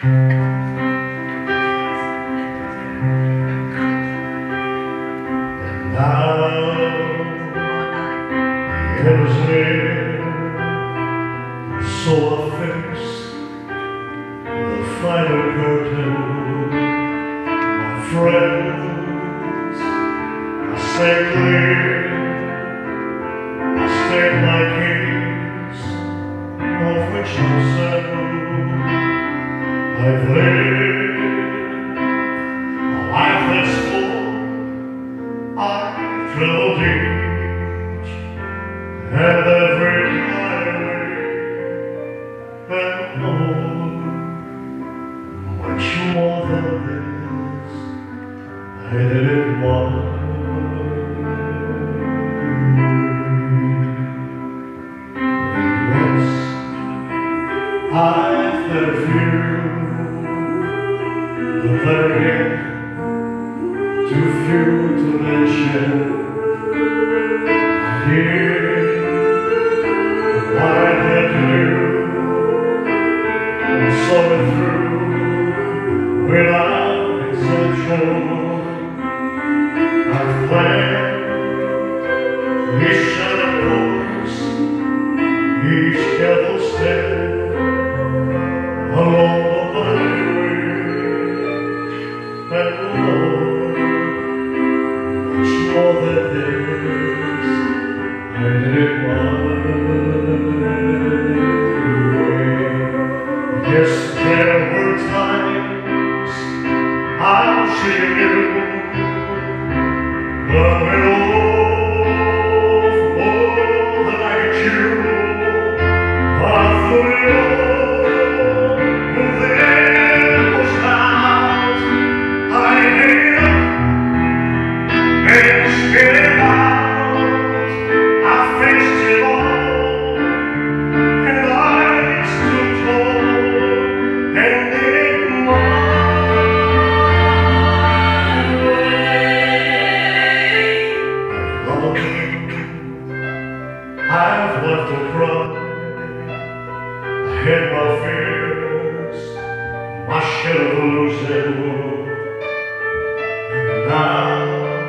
Now the end is near, so I face the final curtain. My friends, I stay clear, I state my case, of which I'm certain. I've lived a life that's full. I've traveled each and every highway and more, much more than this. I didn't want. I've had a few, but then again, too few to mention. I did what I had to do, and saw it through without exception. I've planned each shattered course, each careful step along the byway, and Lord, much more than this, I did my way. Yes, there were times I wish you knew, love it all for more than I could chew. I threw it all. I've left to cry, I had my fears, my share of losing, and now,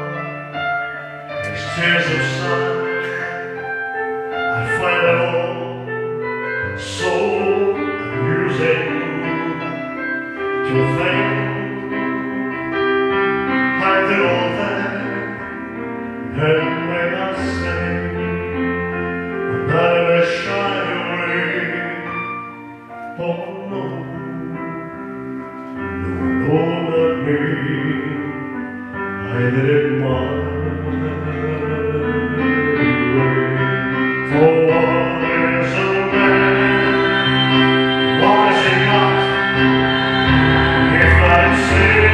as tears subside, I find it all so amusing to think I did all that, and may I say, that I shy away. Oh no, no, not me. I didn't mind way. For what is a man? What is he not? If I say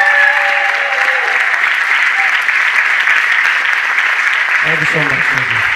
Thank you so much. Thank you.